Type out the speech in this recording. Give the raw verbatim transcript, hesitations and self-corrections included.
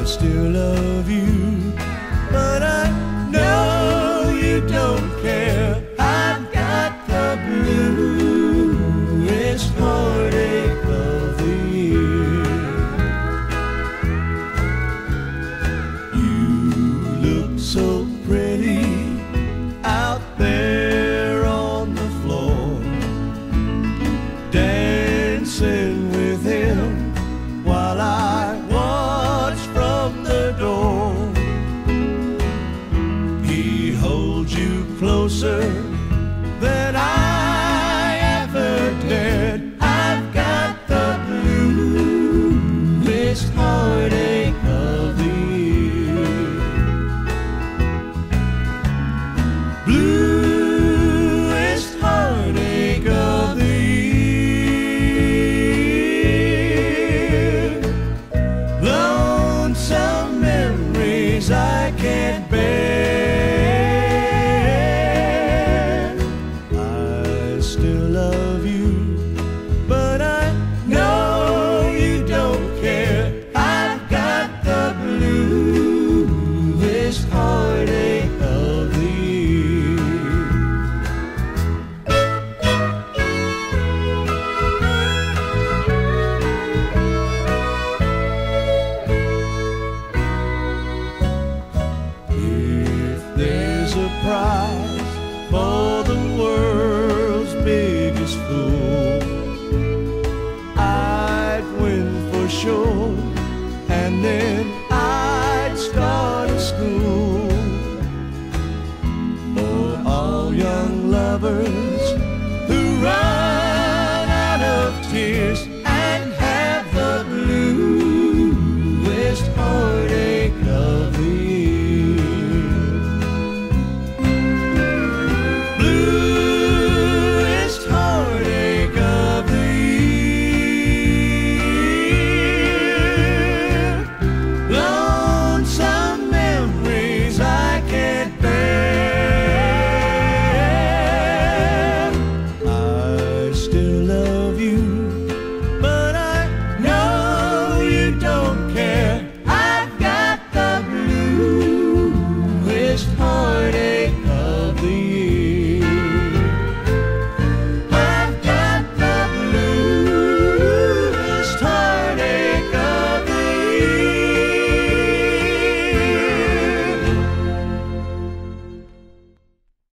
still love you, but I know you don't care. I've got the bluest heartache of the year. You look so pretty out there on the floor, dancing with him while I watch from the door. He holds you closer than I ever dared. I've got the bluest heartache of the year. Bluest heartache of the year. Lonesome memories I can't bear. I still love you, but I know you don't care. I've got the bluest heartache of the year. If there's a prize for the world's biggest fool, I'd win for sure, and then